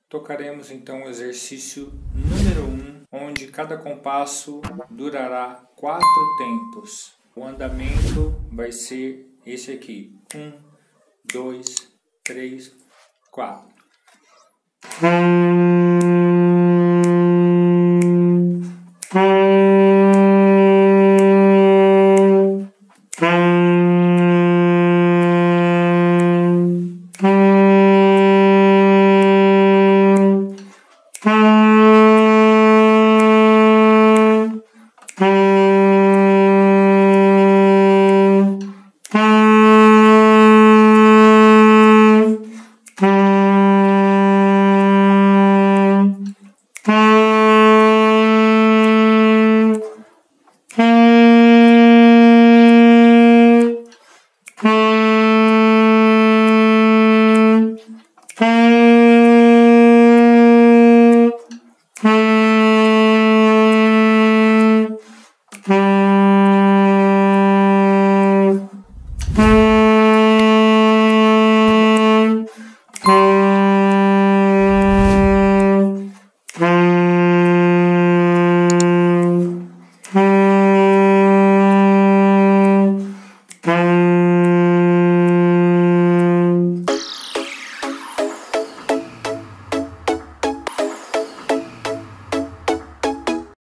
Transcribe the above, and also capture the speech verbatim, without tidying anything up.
Tocaremos então o exercício número um, onde cada compasso durará quatro tempos. O andamento vai ser esse aqui: um, dois, três, quatro.